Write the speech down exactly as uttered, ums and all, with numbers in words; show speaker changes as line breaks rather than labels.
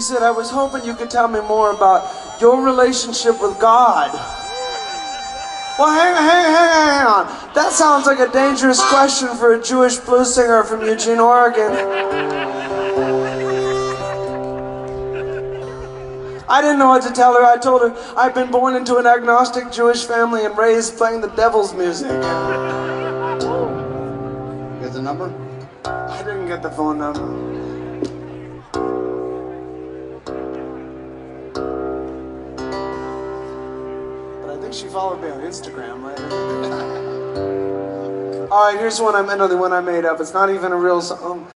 said, I was hoping you could tell me more about your relationship with God. Well, hang, hang, hang, hang on. That sounds like a dangerous question for a Jewish blues singer from Eugene, Oregon. I didn't know what to tell her. I told her I'd been born into an agnostic Jewish family and raised playing the devil's music.
Get the number?
I didn't get the phone number. But I think she followed me on Instagram later. All right, here's one I another one I made up. It's not even a real song.